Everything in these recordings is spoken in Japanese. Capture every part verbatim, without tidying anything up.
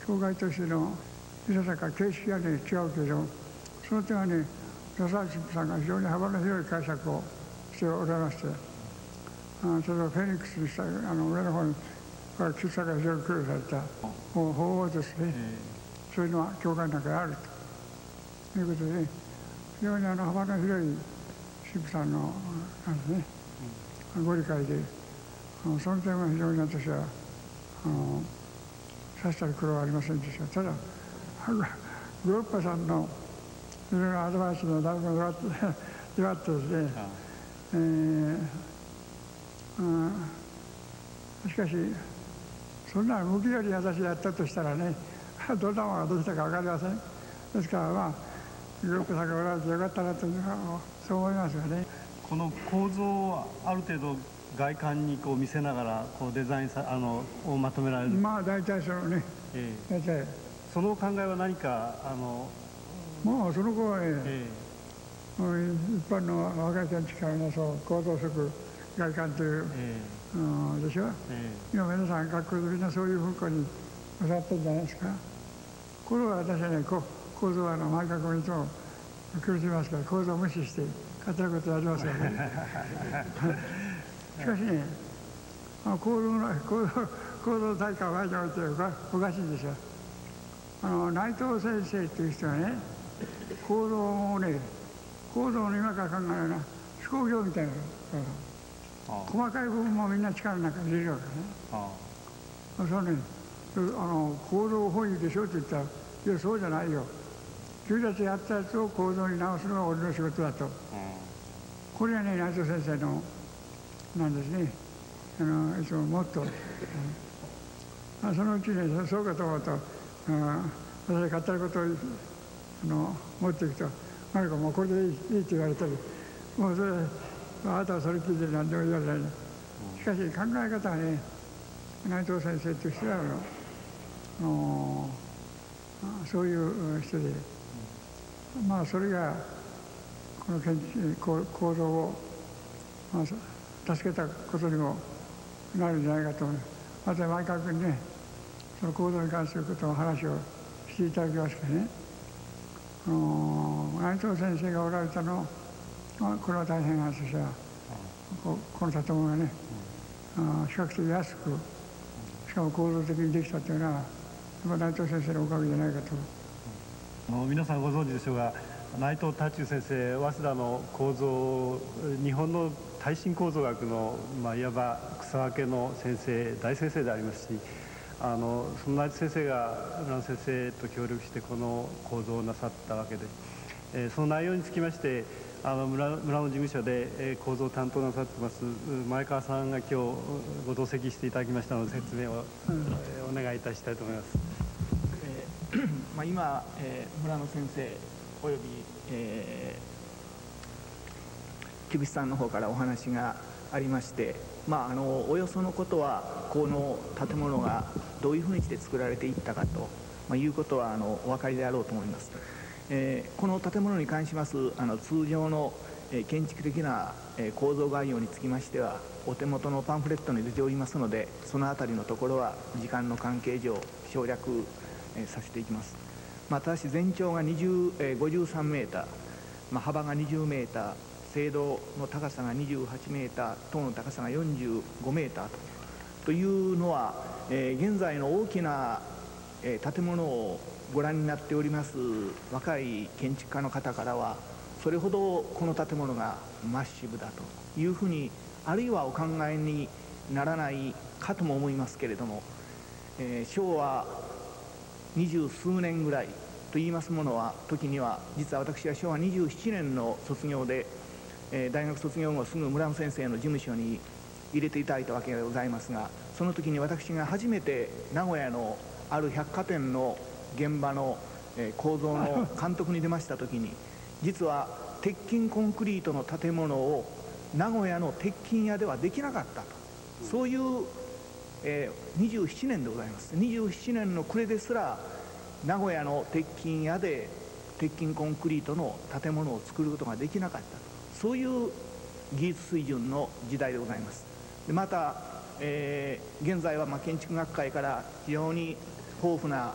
当該都市のいささか形式は、ね、違うけど、その点はね、笹内さんが非常に幅の広い解釈をしておられまして、あそれをフェニックスにしたあの上の方にから喫茶が非常に苦労された方法ですね、そういうのは教会の中にあるということで、非常にあの幅の広い神父さんのなんですね、ご理解で、その点は非常に私はあのさしたる苦労はありませんでした。ただグロッパさんのいろいろアドバイスのだいぶ弱って弱ってですね、えーうん、しかしそんな向きより私やったとしたらね、どんなものができたか分かりません。ですからまあグロッパさんがおられてよかったなというそう思いますがね。 この構造をある程度外観にこう見せながらこうデザインさあのをまとめられる。 まあ大体そのね、ええ、大体そのお考えは何かあのもうその後はね、 ええ、一般の若い建築家のそう構造色外観という、ええ、うん、でしょ、ええ、今皆さん学校でみんなそういう風景に教わってるんじゃないですか。これは私はね、こ構造はあの毎回こいつも苦しみますから構造を無視して勝手なことやりますよね。しかしね、構造の構造構造大会を前に置いておかしいでしょ。あの内藤先生という人はね、構造をね、構造の今から考えるような飛行場みたいなの、細かい部分もみんな力の中に入れるわけね。ああそうね、あの構造本位でしょって言ったら、いやそうじゃないよ。君たちやったやつを構造に直すのが俺の仕事だと。これはね、内藤先生のなんですね、あのいつもモットーです。うん、そのうちね、そうかと思うと、うん、私が勝手なことをあの持っていくと、なんかもうこれでいい、いいって言われたり、もうそれ、あなたはそれ聞いて何でも言われない。しかし考え方はね、内藤先生という人はあのそういう人で、まあそれがこの建築構造を、まあ、助けたことにもなるんじゃないかと思います。また毎回ね、その構造に関することの話をしていただきますからね、あの内藤先生がおられたの、まあ、これは大変私はこ, この建物がね、あ比較的安くしかも構造的にできたというのは内藤先生のおかげじゃないかと。 あの皆さんご存知でしょうが、内藤多仲先生、早稲田の構造、日本の耐震構造学の、まあ、いわば草分けの先生、大先生でありますし、あのその内藤先生が村野先生と協力してこの構造をなさったわけで、えー、その内容につきましてあの 村, 村の事務所で、えー、構造を担当なさってます前川さんが今日ご同席していただきましたので説明を、うん、お願いいたしたいと思います。 えーまあ、今、えー、村野先生および、えー、木口さんの方からお話がありまして、まあ、あのおよそのことはこの建物がどういうふうにして作られていったかと、まあ、いうことはあのお分かりであろうと思います。えー、この建物に関しますあの通常の、えー、建築的な、えー、構造概要につきましてはお手元のパンフレットに出ておりますので、そのあたりのところは時間の関係上省略、えー、させていきます。まあ、ただし全長が20、えー、ごじゅうさんメーター、まあ、幅がにじゅうメーター、正道の高さがにじゅうはちメーター、塔の高さがよんじゅうごメーターと、というのは、えー、現在の大きな、えー、建物をご覧になっております若い建築家の方からはそれほどこの建物がマッシブだというふうにあるいはお考えにならないかとも思いますけれども、えー、昭和二十数年ぐらいといいますものは時には実は私は昭和にじゅうななねんの卒業で、えー、大学卒業後すぐ村野先生の事務所に入れていただいたわけでございますが、その時に私が初めて名古屋のある百貨店の現場の構造の監督に出ました時に、実は鉄筋コンクリートの建物を名古屋の鉄筋屋ではできなかったと、そういう、えー、にじゅうななねんでございます。にじゅうななねんの暮れですら名古屋の鉄筋屋で鉄筋コンクリートの建物を作ることができなかったと、そういう技術水準の時代でございます。でまた、えー、現在はまあ建築学会から非常に豊富な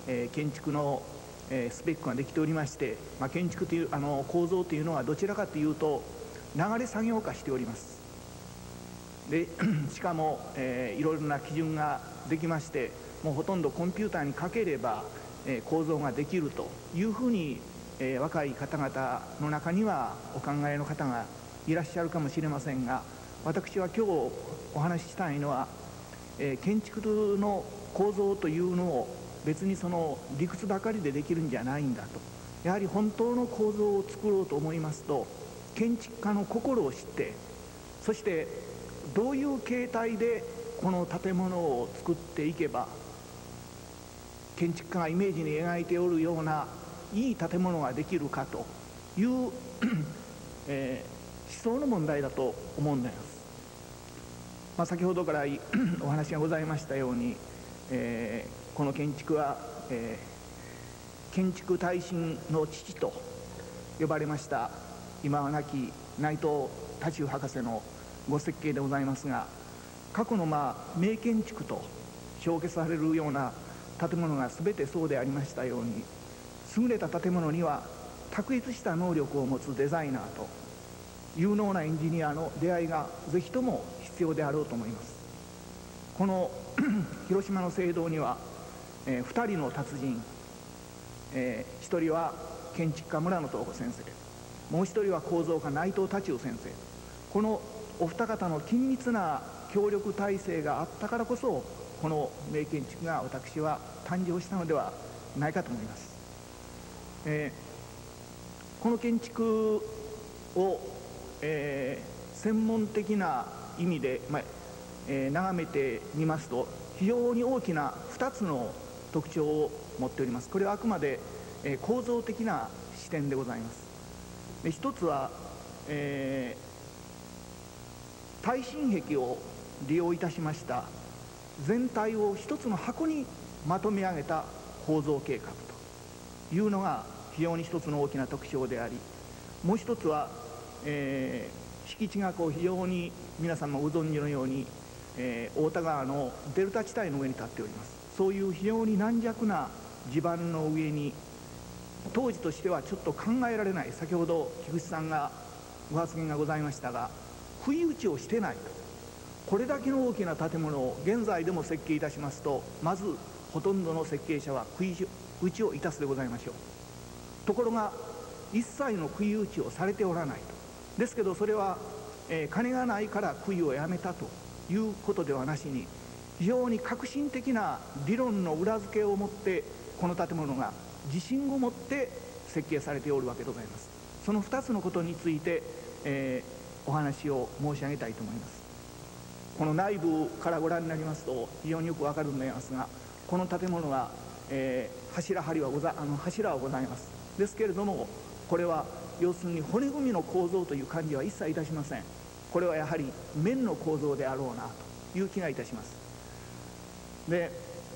えー、建築の、えー、スペックができておりまして、まあ、建築というあの構造というのはどちらかというと流れ作業化しております。でしかも、えー、いろいろな基準ができまして、もうほとんどコンピューターにかければ、えー、構造ができるというふうに、えー、若い方々の中にはお考えの方がいらっしゃるかもしれませんが、私は今日お話ししたいのは、えー、建築の構造というのを別にその理屈ばかりでできるんじゃないんだと。やはり本当の構造を作ろうと思いますと、建築家の心を知って、そしてどういう形態でこの建物を作っていけば建築家がイメージに描いておるようないい建物ができるかという、えー、思想の問題だと思うんです。まあ、先ほどからお話がございましたように、えー、この建築は、えー、建築耐震の父と呼ばれました今は亡き内藤多重博士のご設計でございますが、過去のまあ名建築と評価されるような建物が全てそうでありましたように、優れた建物には卓越した能力を持つデザイナーと有能なエンジニアの出会いがぜひとも必要であろうと思います。この広島の聖堂には、えー、ふたりの達人、えー、ひとりは建築家村野東子先生、もう一人は構造家内藤多重先生、このお二方の緊密な協力体制があったからこそ、この名建築が私は誕生したのではないかと思います。えー、この建築を、えー、専門的な意味で、まあえー、眺めてみますと、非常に大きなふたつの特徴を持っております。これはあくまで、えー、構造的な視点でございます。で、一つは、えー耐震壁を利用いたしました全体を一つの箱にまとめ上げた構造計画というのが非常に一つの大きな特徴であり、もう一つは、えー、敷地がこう非常に皆さんもご存知のように、えー、太田川のデルタ地帯の上に立っております。そういう非常に軟弱な地盤の上に、当時としてはちょっと考えられない、先ほど菊池さんがご発言がございましたが、不意打ちをしてないと。これだけの大きな建物を現在でも設計いたしますと、まずほとんどの設計者は杭打ちをいたすでございましょう。ところが一切の杭打ちをされておらないと。ですけどそれは、えー、金がないから杭をやめたということではなしに、非常に革新的な理論の裏付けを持ってこの建物が自信を持って設計されておるわけでございます。そのふたつのことについて、えーお話を申し上げたいと思います。この内部からご覧になりますと非常によくわかると思いますが、この建物は、えー、柱梁はござあの柱はございます。ですけれども、これは要するに骨組みの構造という感じは一切いたしません。これはやはり面の構造であろうなという気がいたします。で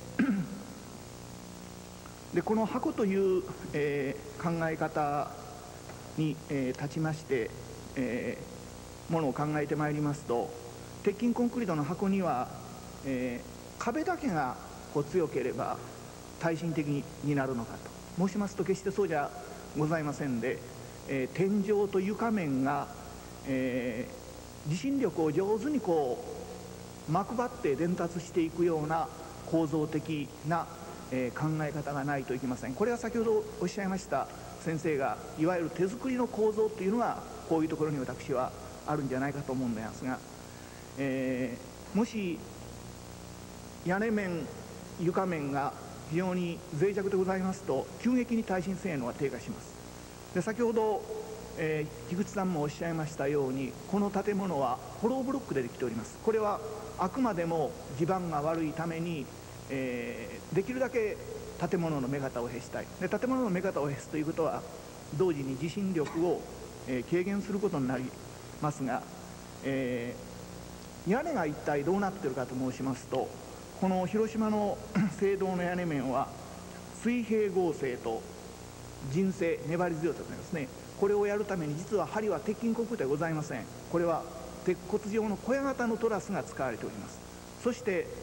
でこの箱という、えー、考え方に、えー、立ちまして、えーものを考えてまいりますと、鉄筋コンクリートの箱には、えー、壁だけがこう強ければ耐震的になるのかと申しますと、決してそうじゃございませんで、えー、天井と床面が、えー、地震力を上手にこう膜張って伝達していくような構造的な、えー、考え方がないといけません。これは先ほどおっしゃいました先生がいわゆる手作りの構造というのがこういうところに私はあるんじゃないかと思うんですが、えー、もし屋根面床面が非常に脆弱でございますと、急激に耐震性能が低下します。で先ほど、えー、菊池さんもおっしゃいましたように、この建物はホローブロックでできております。これはあくまでも地盤が悪いために、えー、できるだけ建物の目方を減したい。で建物の目方を減すということは同時に地震力を、えー、軽減することになりますが、えー、屋根が一体どうなっているかと申しますと、この広島の聖堂の屋根面は水平合成と人生粘り強さとですね、これをやるために実は梁は鉄筋コンクリートではございません。これは鉄骨状の小屋型のトラスが使われております。そして、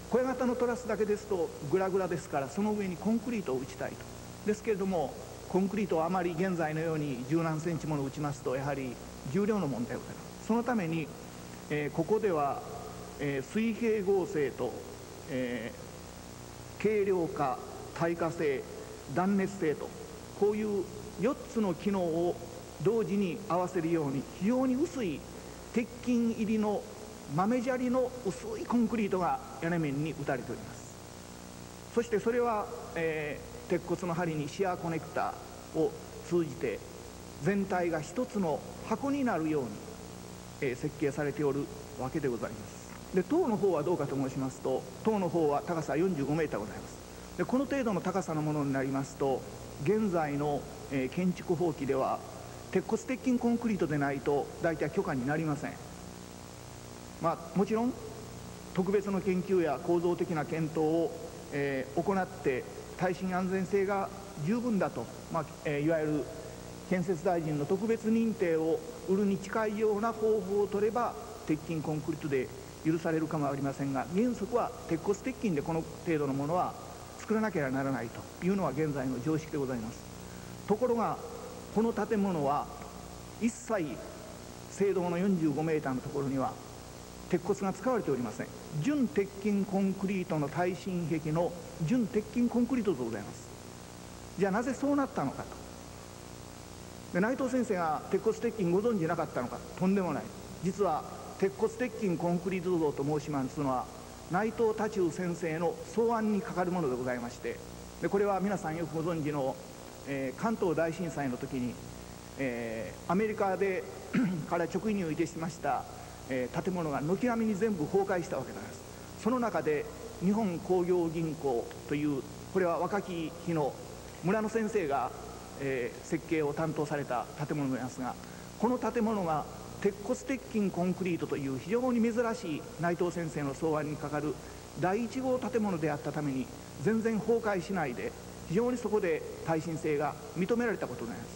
小屋型のトラスだけですとグラグラですから、その上にコンクリートを打ちたいと。ですけれどもコンクリートをあまり現在のように十何センチもの打ちますと、やはり重量の問題がございます。そのために、えー、ここでは、えー、水平合成と、えー、軽量化、耐火性、断熱性と、こういうよっつの機能を同時に合わせるように、非常に薄い鉄筋入りの豆砂利の薄いコンクリートが屋根面に打たれております。そしてそれは、えー、鉄骨の梁にシアーコネクターを通じて全体が一つの箱になるように、えー、設計されておるわけでございます。で塔の方はどうかと申しますと、塔の方は高さよんじゅうごメーターございます。でこの程度の高さのものになりますと、現在の、えー、建築法規では鉄骨鉄筋コンクリートでないと大体許可になりません。まあ、もちろん特別の研究や構造的な検討を、えー、行って耐震安全性が十分だと、まあえー、いわゆる建設大臣の特別認定を売るに近いような方法を取れば鉄筋コンクリートで許されるかもありませんが、原則は鉄骨鉄筋でこの程度のものは作らなければならないというのは現在の常識でございます。ところがこの建物は一切正道のよんじゅうごメーターのところには鉄骨が使われておりません。純鉄筋コンクリートの耐震壁の純鉄筋コンクリートでございます。じゃあなぜそうなったのかと。で内藤先生が鉄骨鉄筋ご存じなかったのか、とんでもない。実は鉄骨鉄筋コンクリート像と申しますのは内藤多仲先生の草案にかかるものでございまして、でこれは皆さんよくご存知の、えー、関東大震災の時に、えー、アメリカでから直輸入いたしましたえー、建物が軒並みに全部崩壊したわけなんです。その中で日本工業銀行という、これは若き日の村野先生が、えー、設計を担当された建物なんですが、この建物が鉄骨鉄筋コンクリートという非常に珍しい内藤先生の草案にかかる第一号建物であったために全然崩壊しないで、非常にそこで耐震性が認められたことになります。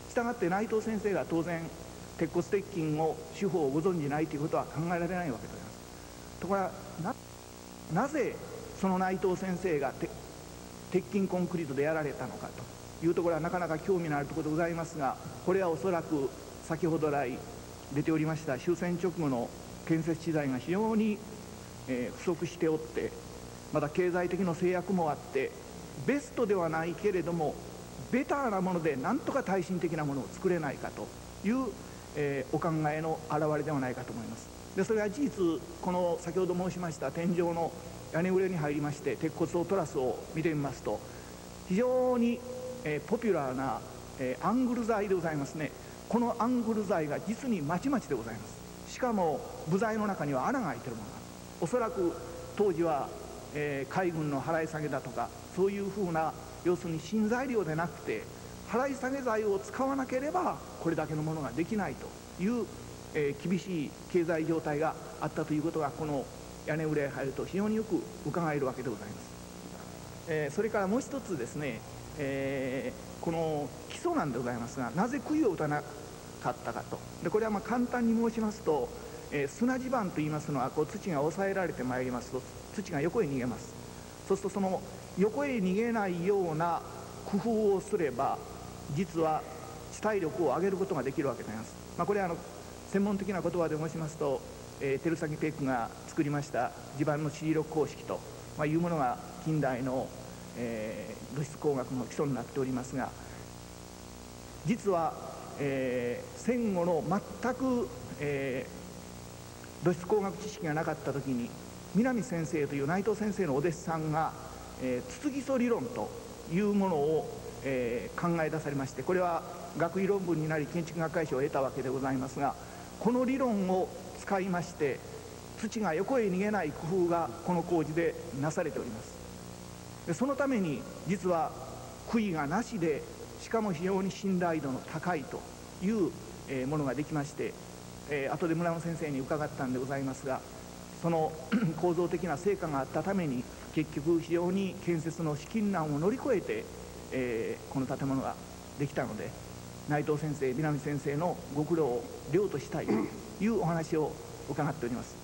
したがって内藤先生が当然鉄骨鉄筋を手法をご存じないということは考えられないわけでございます。ところが な, なぜその内藤先生が鉄筋コンクリートでやられたのかというところはなかなか興味のあるところでございますが、これはおそらく先ほど来出ておりました終戦直後の建設資材が非常に、えー、不足しておって、また経済的な制約もあってベストではないけれどもベターなものでなんとか耐震的なものを作れないかというえー、お考えの表れではないかと思います。でそれは事実、この先ほど申しました天井の屋根裏に入りまして鉄骨をトラスを見てみますと非常に、えー、ポピュラーな、えー、アングル材でございますね。このアングル材が実にまちまちでございます。しかも部材の中には穴が開いているものがある。おそらく当時は、えー、海軍の払い下げだとかそういうふうな要するに新材料でなくて払い下げ材を使わなければこれだけのものができないという、えー、厳しい経済状態があったということがこの屋根裏へ入ると非常によく伺えるわけでございます。えー、それからもう一つですね、えー、この基礎なんでございますが、なぜ杭を打たなかったかと。でこれはまあ簡単に申しますと、えー、砂地盤といいますのはこう土が抑えられてまいりますと土が横へ逃げます。そうするとその横へ逃げないような工夫をすれば実は地体力を上げることができるわけであります。まあ、これはあの専門的な言葉で申しますと、えー、照崎ペックが作りました地盤の地磁力公式と、まあ、いうものが近代の、えー、土質工学の基礎になっておりますが、実は、えー、戦後の全く、えー、土質工学知識がなかった時に南先生という内藤先生のお弟子さんが、えー、筒基礎理論というものをえー、考え出されまして、これは学位論文になり建築学会賞を得たわけでございますが、この理論を使いまして土が横へ逃げない工夫がこの工事でなされております。でそのために実は杭がなしでしかも非常に信頼度の高いという、えー、ものができまして、えー、後で村野先生に伺ったんでございますが、その構造的な成果があったために結局非常に建設の資金難を乗り越えてえー、この建物ができたので、内藤先生、南先生のご苦労を良としたいというお話を伺っております。